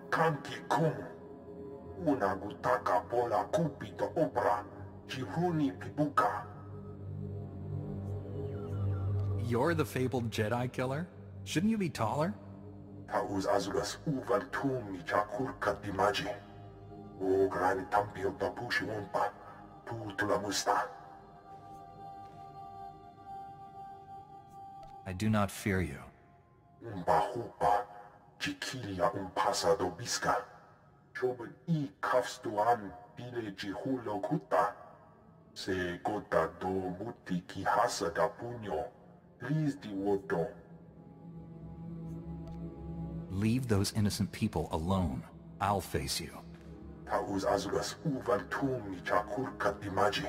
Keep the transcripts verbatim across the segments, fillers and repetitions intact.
Kanki kumu. Unagutaka pola kupito obra. Chihuni pibuka. You're the fabled Jedi killer? Shouldn't you be taller? Tauz azugas uval tumi chakurka dimaji. O grani tampio tapushi umpa. Putula musta. I do not fear you. Umba hupa. Chikilia umpasa dobiska. Choben I kafstuan pile jihulo kuta. Se gota do muti ki hasa da puño. Liz di wodo. Leave those innocent people alone. I'll face you. Tauz azugas uval tumi chakurka dimaji.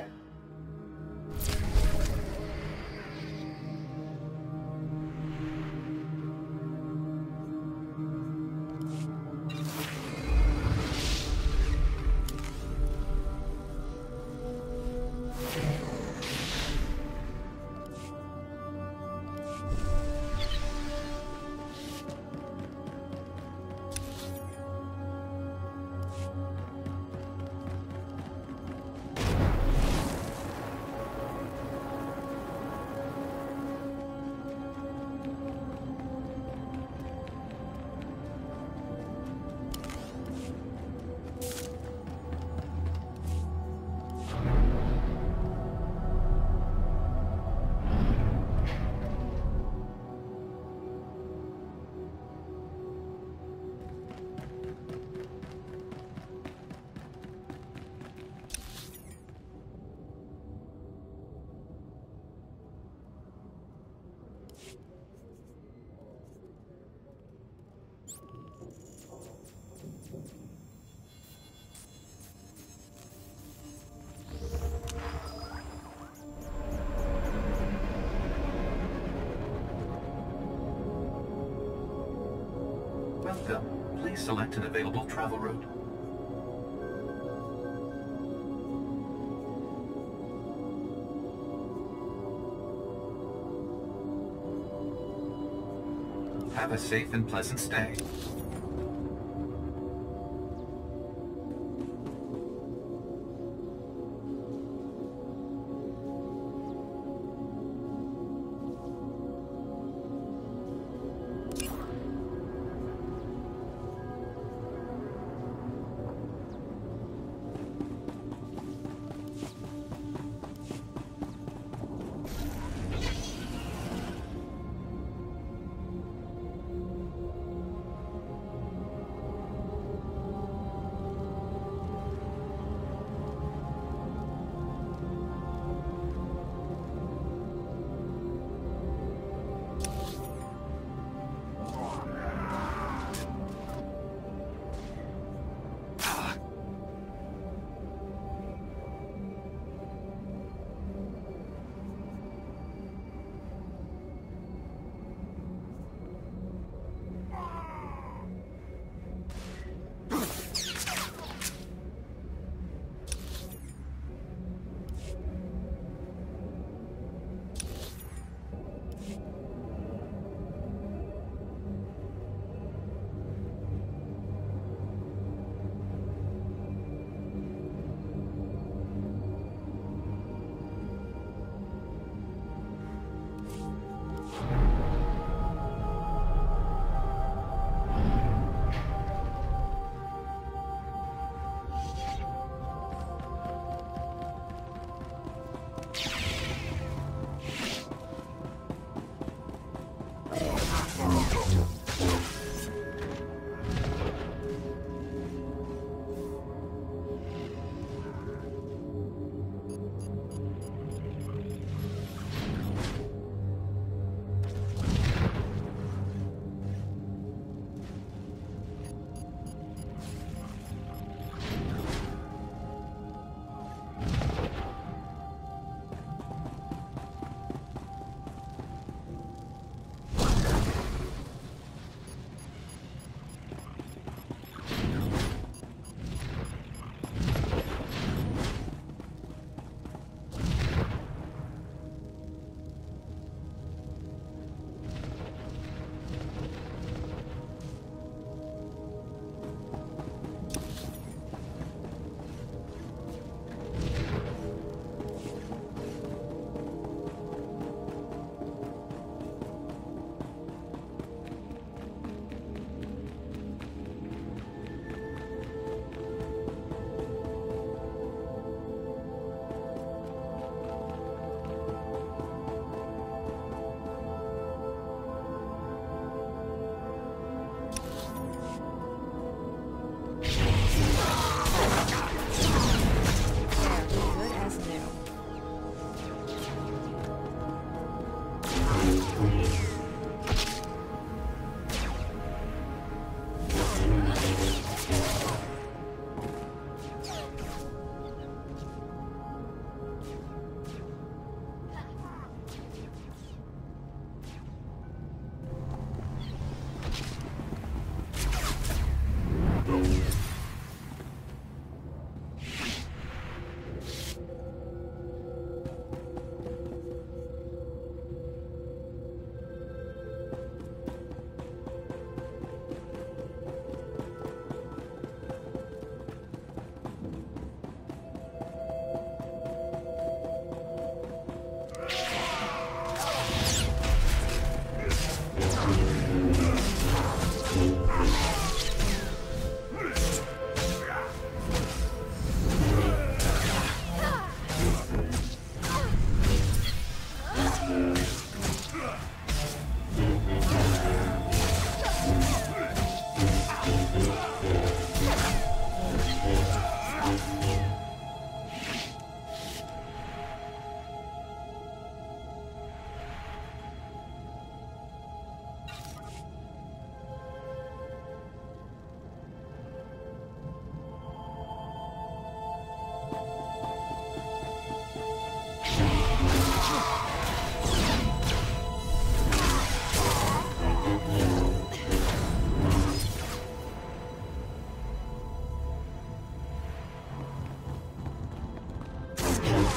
Welcome. Please select an available travel route. Have a safe and pleasant stay.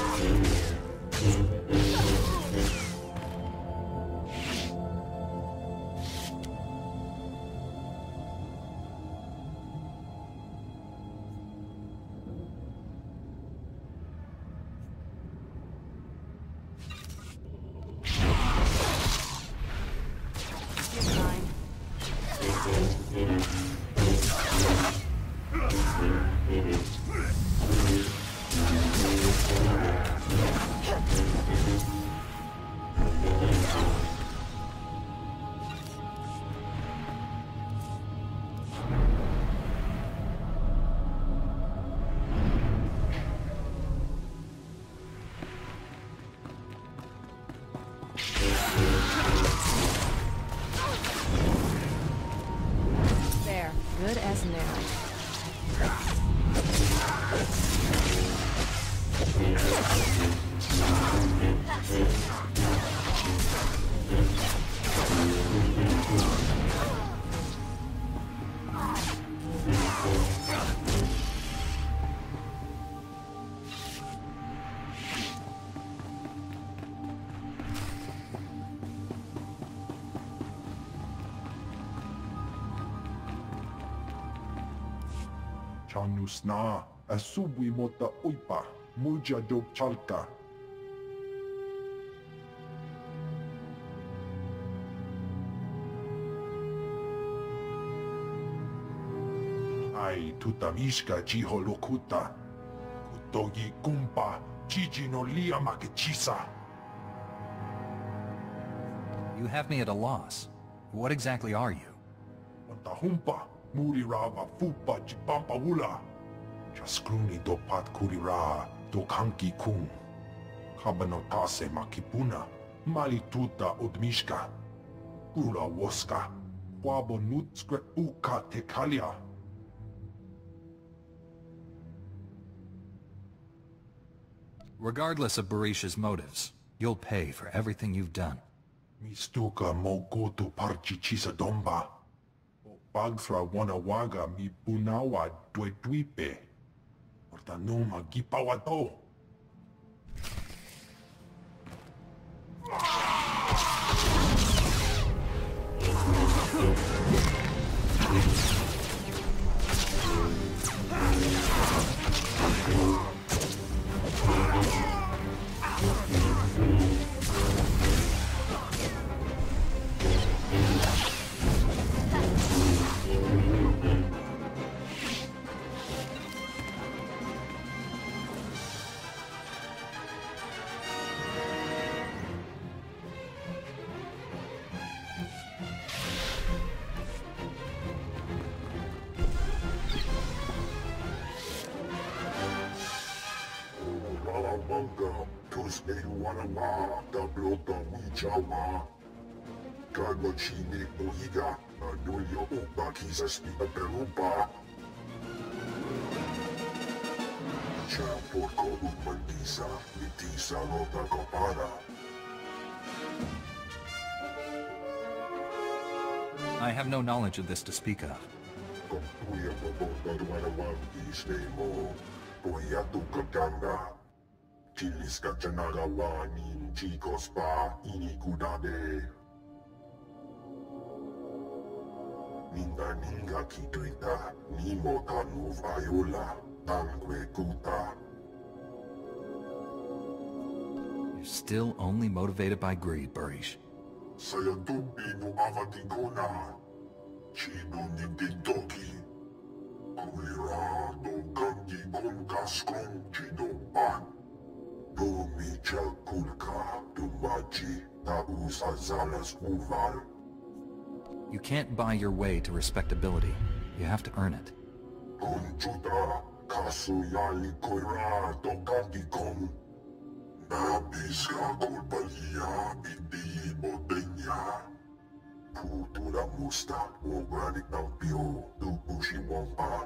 There, good as new. Chanus na, asubwi mota uipa, muja dob chalka. Ai tutamishka jiho lokuta, kutogi kumpa, jiji no lia makechisa. You have me at a loss. What exactly are you? Wantahumpa, Murirava fupa jipampa wula. Jaskruni do pat kurira do kanki kung. Kabanotase makipuna, malituta odmishka. Ula woska, wabo nutskre uka tekalia. Regardless of Barisha's motives, you'll pay for everything you've done. Mistuka mo goto parchichisa domba. Bagsra wanawaga mi punawa dwe-dwipe. Ortanoma gipawato. Manga, Tuesday Wanama, Tablota Wichawa, Kagachine Ohiga, Anuyo Opa Kisa Spina Perupa. Chaporco Umandisa, Mitisa Rota Copada. I have no knowledge of this to speak of. Compuya Bobota Duanawan, Istemo, Poyatu Kaganga. Chilis Kachanagawanin, Chicos Pa, Inikudade. Ninga Ninga Kituita, Nimo Tanu Viola, Tanque Kuta. You're still only motivated by greed, Barish. Sayatumbi no Avatigona, Chino Nintintoki, Kulira, no Gangi Konkaskon, Chino Pan. Domicha Kulka, Dumachi, Taus Azalas Uval. You can't buy your way to respectability. You have to earn it. Conchuta, Kasuyali Koira, Tokangi Kon. Nabiska Kulpalia, Bindi Modenya. Putura Musta, Organic Nampio, Dupushi Wampa.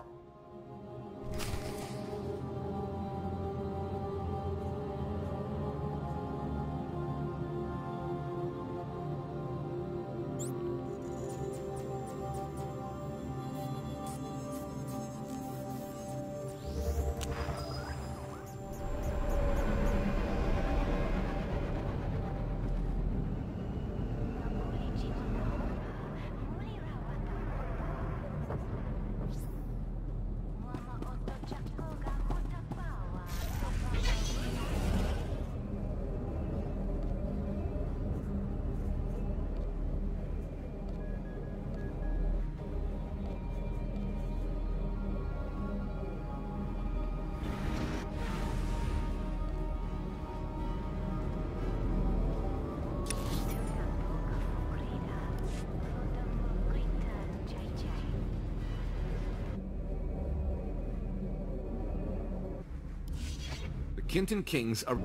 Kintan Kings are...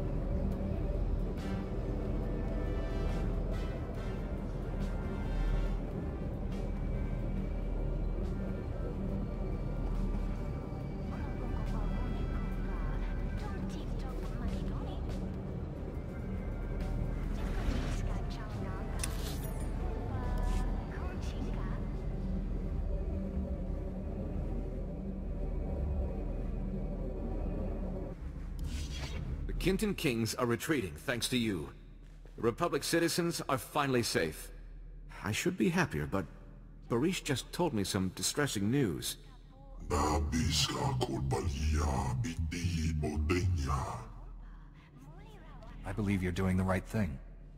The Kintan Kings are retreating, thanks to you. The Republic citizens are finally safe. I should be happier, but Barish just told me some distressing news. I believe you're doing the right thing.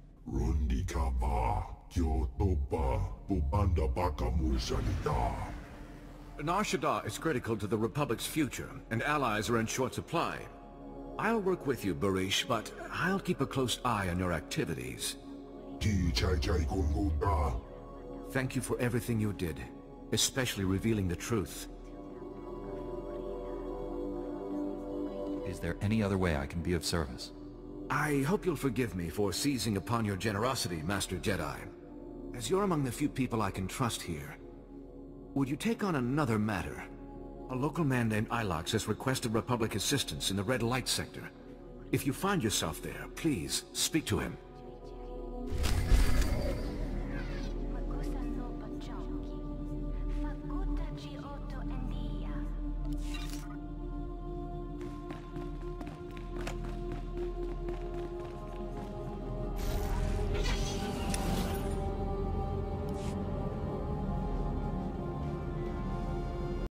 Nar Shaddaa is critical to the Republic's future, and allies are in short supply. I'll work with you, Barish, but I'll keep a close eye on your activities. Thank you for everything you did, especially revealing the truth. Is there any other way I can be of service? I hope you'll forgive me for seizing upon your generosity, Master Jedi. As you're among the few people I can trust here, would you take on another matter? A local man named Ilox has requested Republic assistance in the Red Light sector. If you find yourself there, please speak to him.